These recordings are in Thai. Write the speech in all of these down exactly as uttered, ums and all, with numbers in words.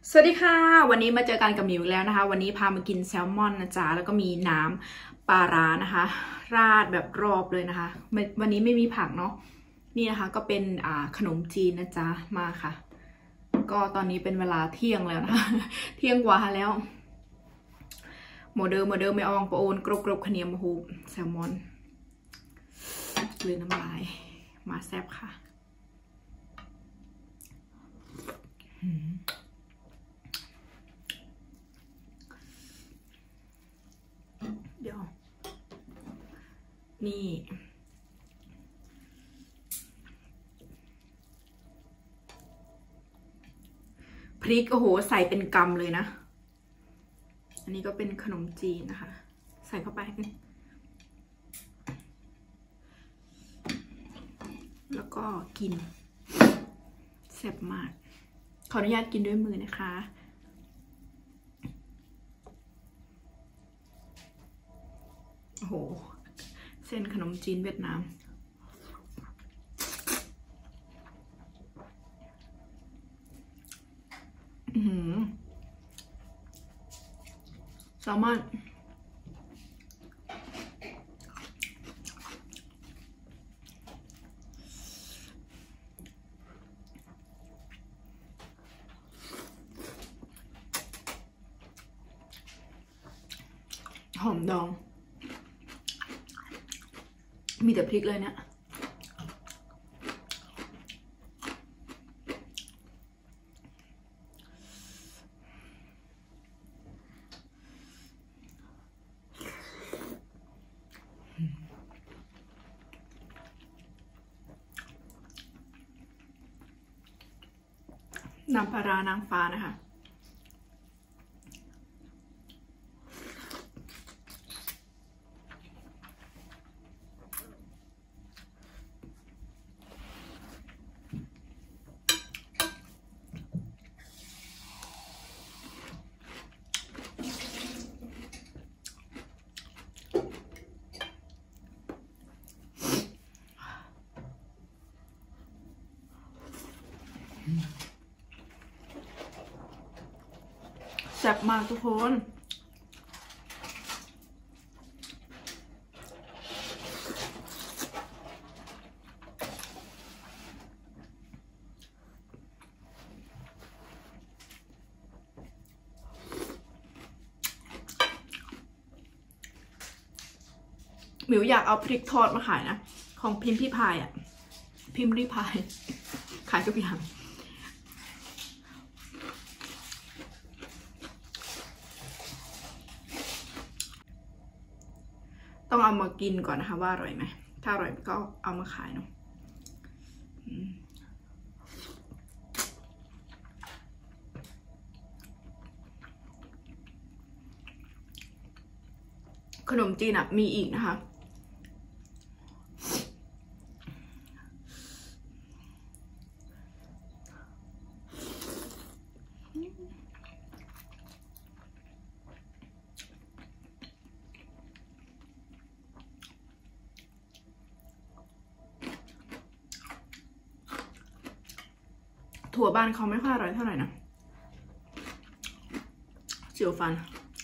สวัสดีค่ะวันนี้มาเจอกันกับมิวอีกแล้วนะคะวันนี้พามากินแซลมอนนะจ๊ะแล้วก็มีน้ำปลาร้านะคะราดแบบรอบเลยนะคะวันนี้ไม่มีผักเนาะนี่นะคะก็เป็นอ่าขนมจีนนะจ๊ะมาค่ะก็ตอนนี้เป็นเวลาเที่ยงแล้วนะคะเที่ยงกว่าแล้วโมเดอร์โมเดอร์ไม่อองปะโอนกรบกรบขเนียมฮูบแซลมอนกลืนน้ำลายมาแซ่บค่ะเดี๋ยวนี่พริกโอ้โหใส่เป็นกำเลยนะอันนี้ก็เป็นขนมจีนนะคะใส่เข้าไปแล้วก็กินแซ่บมากขออนุญาตกินด้วยมือนะคะโอ้โหเส้นขนมจีนเวียดนามอือหือแซลมอนหอมดองมีแต่พริกเลยเนี่ยน้ำปลาร้านางฟ้านะคะแซ่บมากทุกคนหมิวอยากเอาพริกทอดมาขายนะของพิมพ์พี่พายอ่ะพิมพ์รีพายขายทุกอย่างต้องเอามากินก่อนนะคะว่าอร่อยไหมถ้าอร่อยก็เอามาขายเนาะขนมจีนอ่ะมีอีกนะคะถั่วบ้านเขาไม่ค่อยอร่อยเท่าไหร่นะเจียวฟัน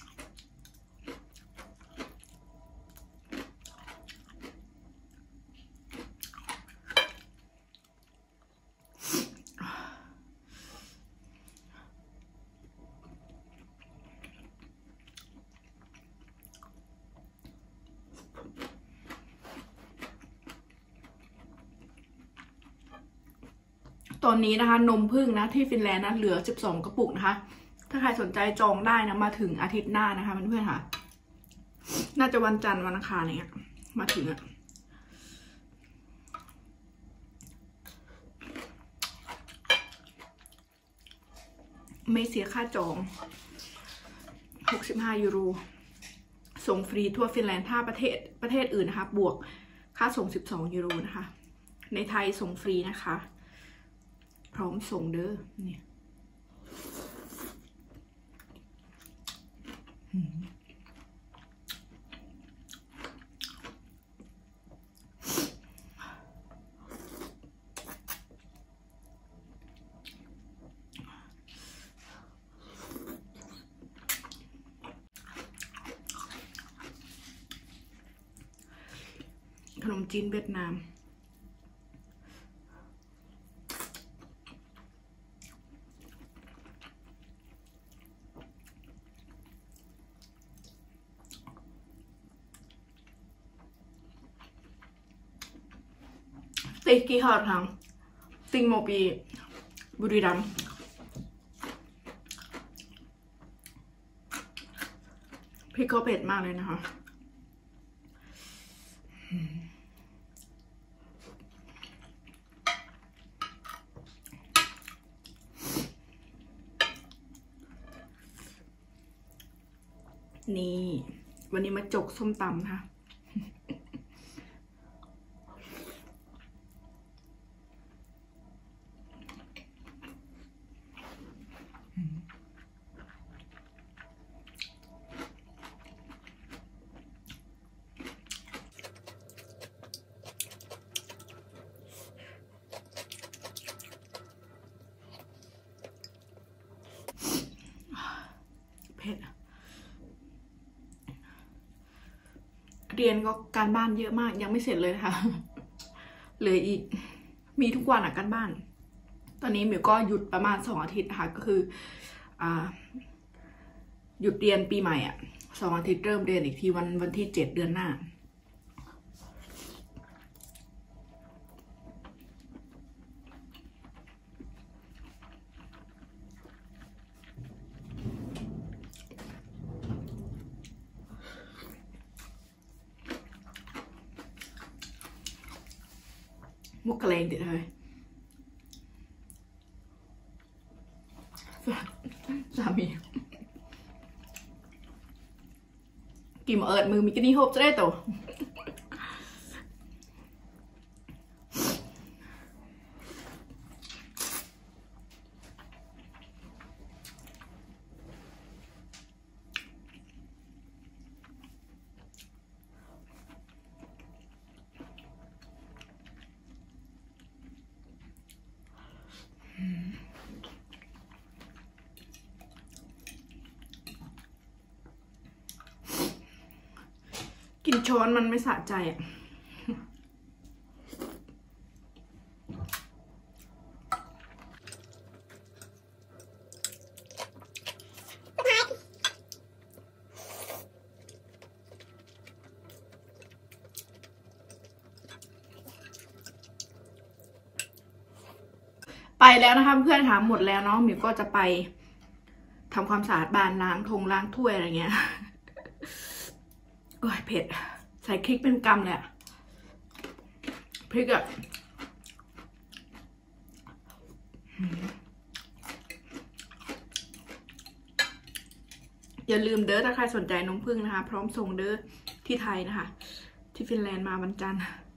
ตอนนี้นะคะนมผึ้งนะที่ฟินแลนด์นะเหลือสิบสองกระปุกนะคะถ้าใครสนใจจองได้นะมาถึงอาทิตย์หน้านะคะเพื่อนๆค่ะน่าจะวันจันทร์วันอังคารอะไรเงี้ยมาถึงอะไม่เสียค่าจองหกสิบห้ายูโรส่งฟรีทั่วฟินแลนด์ถ้าประเทศประเทศอื่นนะคะบวกค่าส่งสิบสองยูโรนะคะในไทยส่งฟรีนะคะพร้อมส่งเด้อเนี่ยขนมจีนเวียดนามติกี่ฮอดทางติงโมปีบุรีรัมย์พริกเขาเผ็ดมากเลยนะคะนี่วันนี้มาจกส้มตำค่ะเผ็ดเรียนก็การบ้านเยอะมากยังไม่เสร็จเลยค่ะเหลืออีกมีทุกวันอ่ะการบ้านตอนนี้มิวก็หยุดประมาณสองอาทิตย์ค่ะก็คืออ่าหยุดเรียนปีใหม่อ่ะสองอาทิตย์เริ่มเรียนอีกทีวันวันที่เจ็ดเดือนหน้ามุกกะเลงติดเลยสามีกิมเอิร์ดมือมีกินนี่โฮปจะได้ตัวกินช้อนมันไม่สะใจอ่ะไปแล้วนะคะเพื่อนถามหมดแล้วเนาะมิวก็จะไปทำความสะอาดบ้านล้างทงล้างถ้วยอะไรเงี้ยโอ้ยเผ็ดใส่พริกเป็นกำเลยอะพริกอะอย่าลืมเด้อถ้าใครสนใจน้องพึ่งนะคะพร้อมส่งเด้อที่ไทยนะคะที่ฟินแลนด์มาวันจันทร์